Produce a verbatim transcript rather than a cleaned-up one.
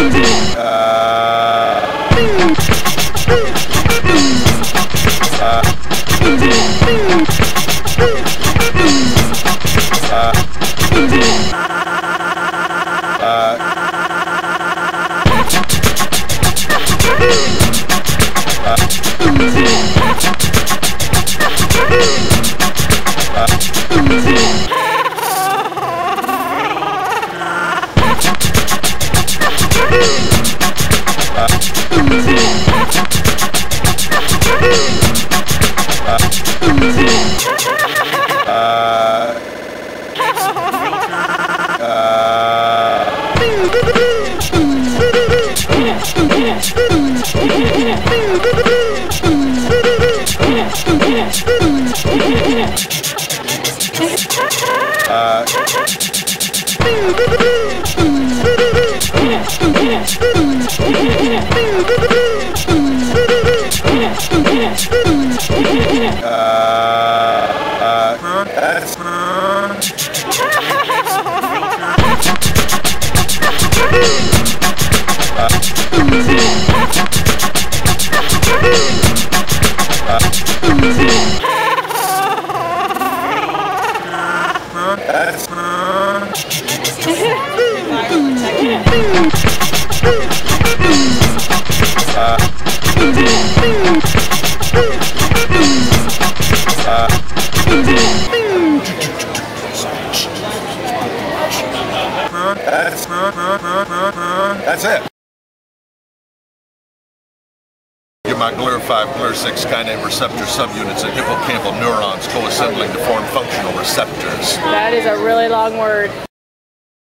That's it. My G L R five, G L R six kinase receptor subunits and hippocampal neurons co-assembling to form functional receptors. That is a really long word.